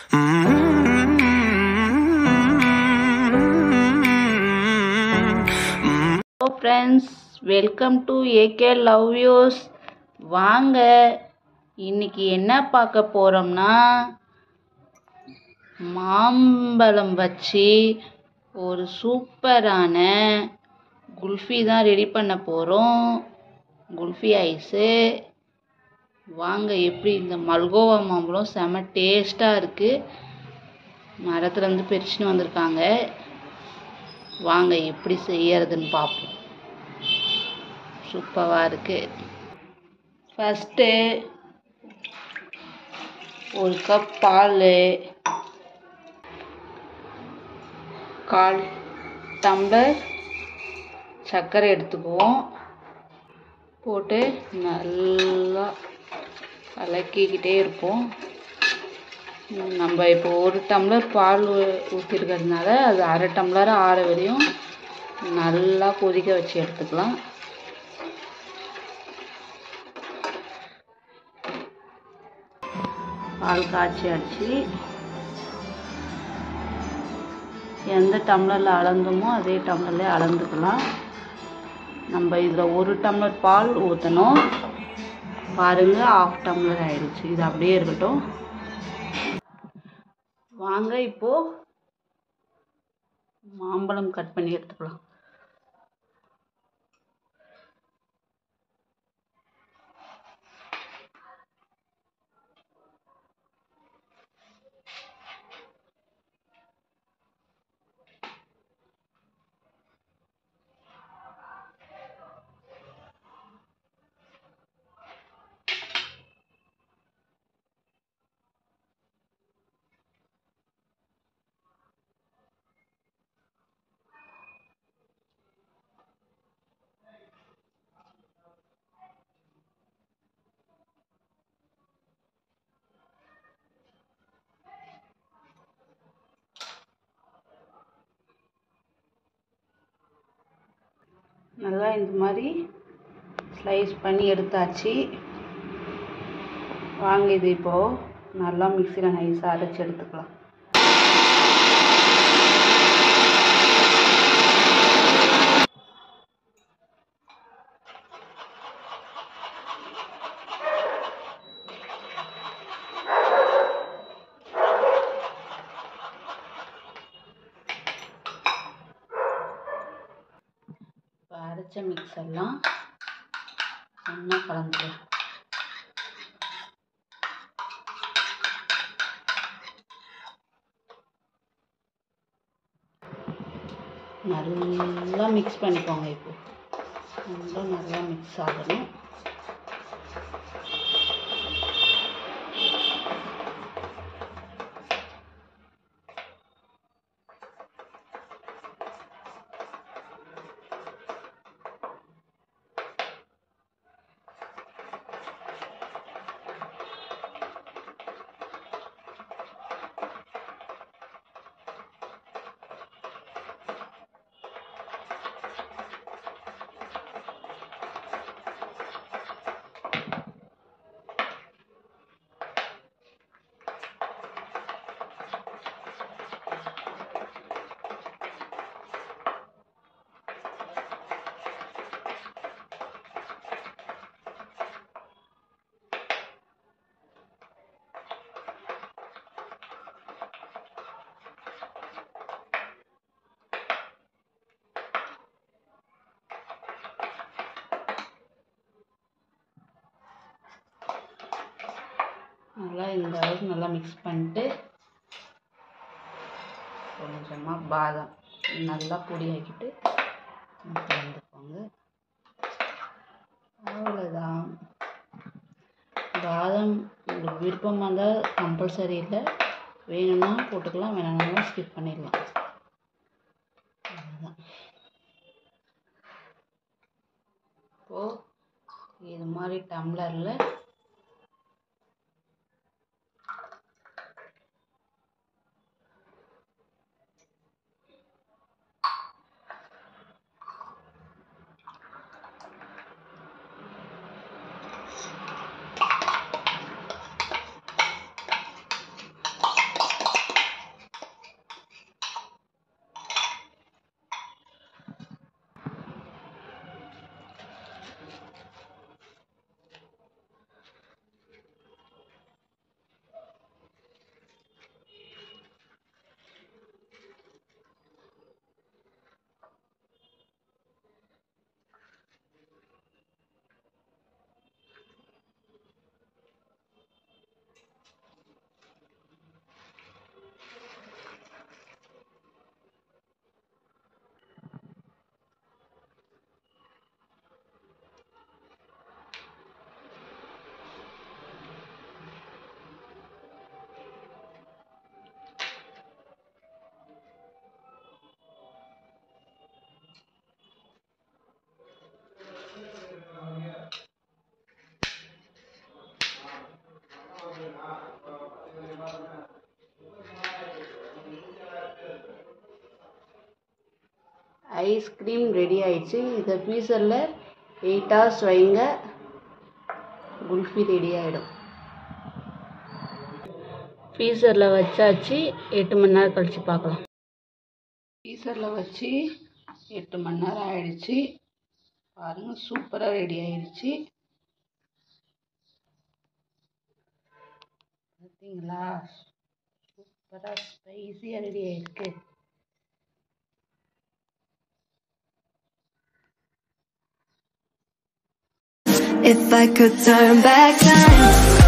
Hello friends, welcome to AK Love Views. வாங்க இன்னைக்கு என்ன பார்க்க போறோம்னா மாம்பழம் வச்சு ஒரு சூப்பரான குல்ஃபி தான் ரெடி பண்ண போறோம். குல்ஃபி ஐஸு. வாங்க எப்படி இந்த மல்கோவா மாம்பழம் செம டேஸ்டா இருக்கு. மரத்துல இருந்து பறிச்சுன்னு வந்திருக்காங்க. வாங்க எப்படி செய்யறதுன்னு பார்ப்போம். சூப்பராக இருக்கு. ஃபஸ்ட்டு ஒரு கப் பால், 1/4 டம்ளர் சர்க்கரை எடுத்துக்குவோம். போட்டு நல்லா கலக்கிக்கிட்டே இருப்போம். நம்ம இப்போ 1 டம்ளர் பால் ஊற்றிருக்கிறதுனால அது 1/2 டம்ளர் ஆற வரையும் நல்லா கொதிக்க வச்சு எடுத்துக்கலாம். பால் காய்ச்சி அடிச்சு எந்த டம்ளரில் அளந்தோமோ அதே டம்ளர்லேயே அளந்துக்கலாம். நம்ம இதில் 1 டம்ளர் பால் ஊற்றணும். பாருங்க 1/2 டம்ளர் ஆயிடுச்சு. இது அப்படியே இருக்கட்டும். வாங்க இப்போ மாம்பழம் கட் பண்ணி எடுத்துக்கலாம். நல்லா இந்த மாதிரி ஸ்லைஸ் பண்ணி எடுத்தாச்சு. வாங்க இது இப்போது நல்லா மிக்சியில் நைஸாக அரைச்சி எடுத்துக்கலாம். அரைச்ச மிக்ஸ் எல்லாம் ஒன்றா கலந்துக்கலாம். நல்லா மிக்ஸ் பண்ணிக்கோங்க. இப்போ நல்லா மிக்ஸ் ஆகணும். நல்லா இந்த அளவுக்கு நல்லா மிக்ஸ் பண்ணிட்டு கொஞ்சமாக பாதாம் நல்லா பொடியாக்கிட்டு கலந்துக்கோங்க. அவ்வளோதான். பாதாம் உங்களுக்கு விருப்பமாக இருந்தால் கம்பல்சரி இல்லை, வேணும்னா போட்டுக்கலாம், வேணும்னா ஸ்கிப் பண்ணிடலாம். அவ்வளோதான். இப்போது இது மாதிரி டம்ளரில் ஐஸ்கிரீம் ரெடி ஆயிடுச்சு. இதை ஃப்ரீசரில் 8 hours வைங்க, குல்ஃபி ரெடி ஆகிடும். ஃப்ரீசரில் வச்சாச்சு. 8 மணி நேரம் கழித்து பார்க்கலாம். ஃப்ரீசரில் வச்சு 8 மணி நேரம் ஆயிடுச்சு. பாருங்கள், சூப்பராக ரெடி ஆயிடுச்சு. பார்த்தீங்களா, சூப்பராக ஸ்பைஸியாக ரெடி ஆயிருக்கு. If I could turn back time